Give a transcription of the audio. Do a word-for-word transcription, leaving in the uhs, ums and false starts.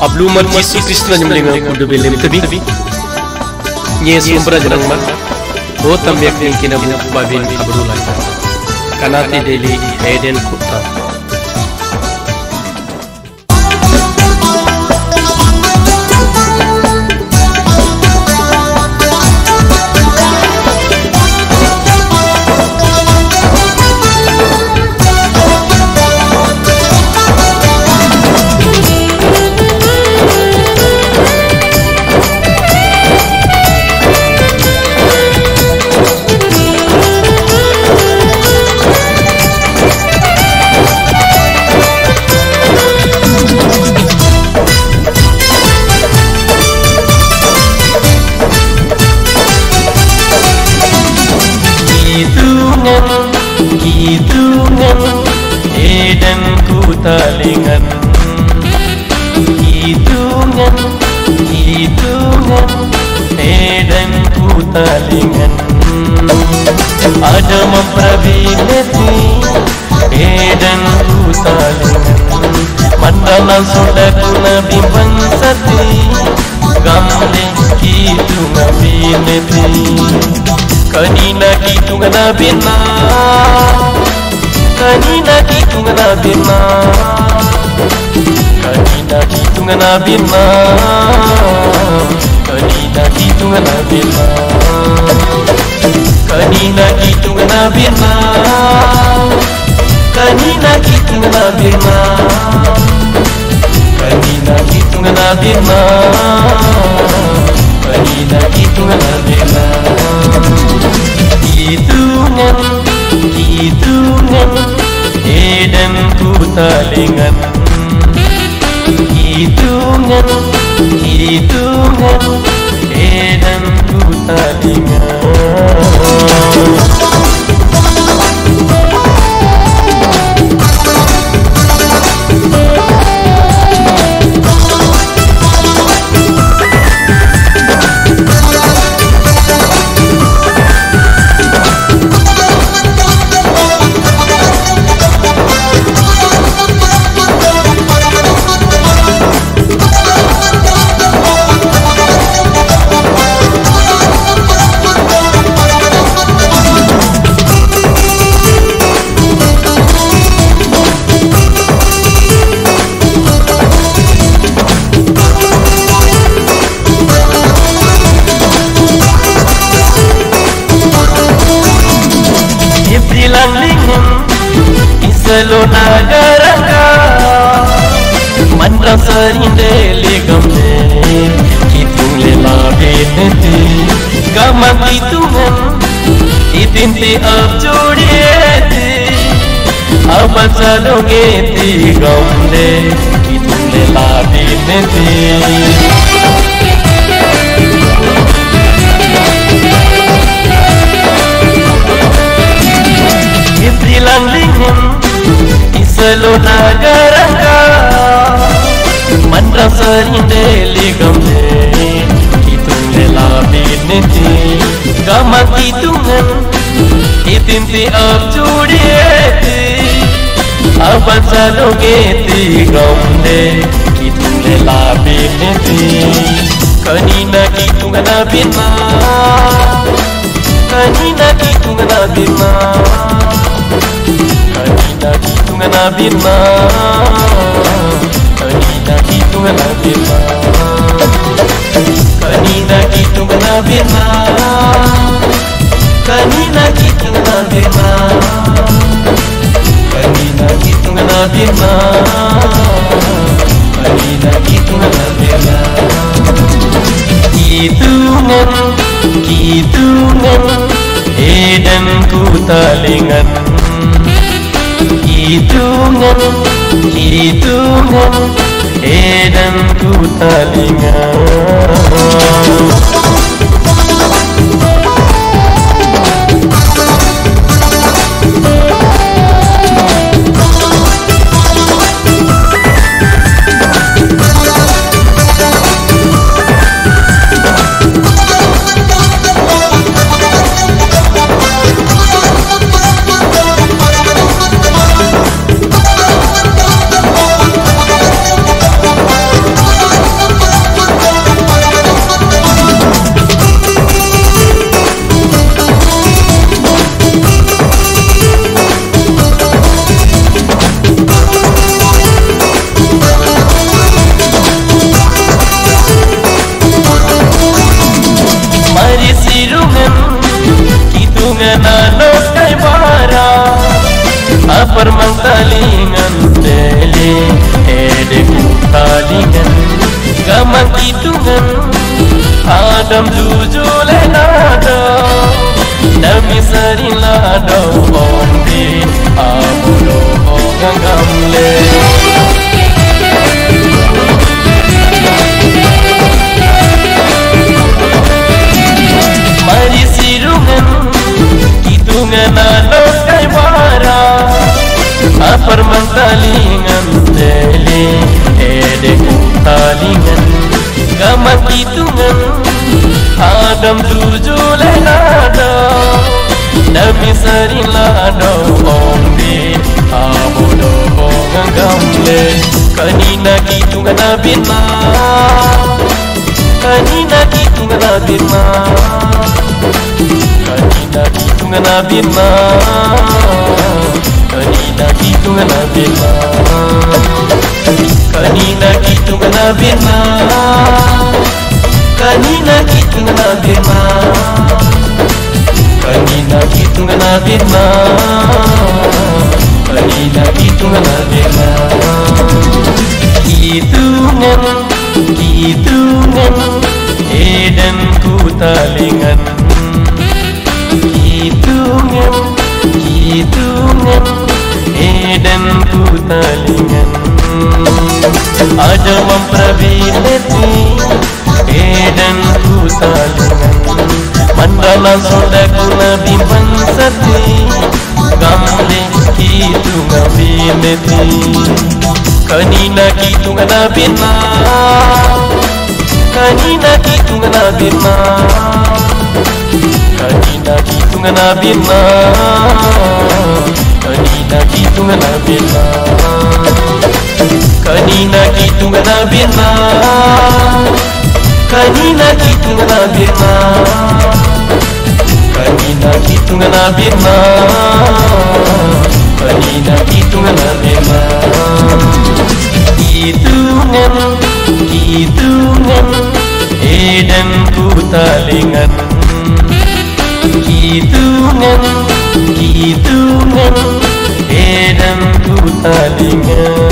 Abluman Yesus Kristus nyamlinga kudu belim tebi. Nye sumbra jenang man. Ho tambyak ning kina bu babin abrulai. Kanati deli Eden Kutta. Kitungan Eden Kuttalingan. Kitungan Kitungan Eden Kuttalingan. Ada memperbinati Eden Kuttalingan. Mandala sodaku nabi bansati gamle kitungan binati. Kanina kitungan nabina, kanina kitungan nabina, kanina kitungan nabina, kanina kitungan nabina, kanina kitungan nabina, kanina kitungan nabina, kanina kitungan nabina, kanina kitungan nabina. Kitungan, kitungan Eden Kuttalingan. Kitungan, kitungan Eden Kuttalingan. Isalo nagaranga mandra sarinde legamne kitung lela benete gama kitungan itinte ab jodiyete ab chaloge te gamne kitung lela benete. Isalo nagaranga mandra sarinde legamne kitung lela benete gama kitungan itinte ab jodiyete ab chaloge te gamne kitung lela benete. Kanina kitungan nabina, kanina kitungan nabina, kanina kitungan nabina, kanina kitungan nabina, kanina kitungan nabina, kanina kitungan nabina, kanina kitungan nabina, kanina kitungan nabina. Kitungan, kitungan Eden Kuttalingan. Kitungan, kitungan Eden Kuttalingan. tele ede Kuttalingan gamang Kitungan Adam jujule nado Dami sari lado Omdi abulo gangamle Mari sirungan Kitungan alo kay wara Apar Kuttalingan tele ede Kuttalingan gamang Kitungan Adam tujule nado Dami sari lado Omdi abulo gangamle Kanina Kitungan abina Kanina Kitungan abina Kanina Kitungan abina Kanina Kitungan abina Kanina Kitungan abina Kanina Kitungan abina Kanina Kitungan abina Kanina Kitungan abina Kitungan Kitungan edan Kuttalingan Kitungan Kitungan edan Kuttalingan Ada memperbileti edan Kuttalingan Mandala sodaku nabi bansati gamle Kitungan bileti Kanina Kitungan abina Kanina Kitungan abina Kanina Kitungan abina Kanina Kitungan abina Kanina Kitungan abina Kanina Kitungan abina Kanina Kitungan abina Kanina Kitungan abina Kitungan Kitungan edan Kuttalingan Kitungan Kitungan edan Kuttalingan